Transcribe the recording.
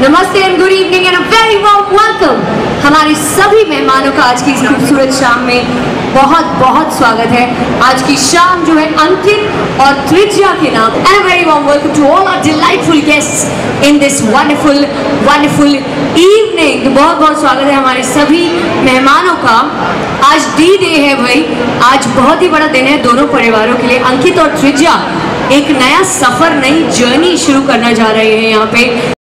नमस्ते and good evening and a very warm welcome. हमारे सभी मेहमानों का आज की इस खूबसूरत शाम में बहुत बहुत स्वागत है। आज की शाम जो है अंकित और त्रिज्या के नाम। And a very warm welcome to all our delightful guests in this wonderful evening. तो बहुत बहुत स्वागत है हमारे सभी मेहमानों का। आज डी डे है भाई, आज बहुत ही बड़ा दिन है दोनों परिवारों के लिए। अंकित और त्रिज्या एक नया सफर, नई जर्नी शुरू करना जा रहे हैं यहाँ पे।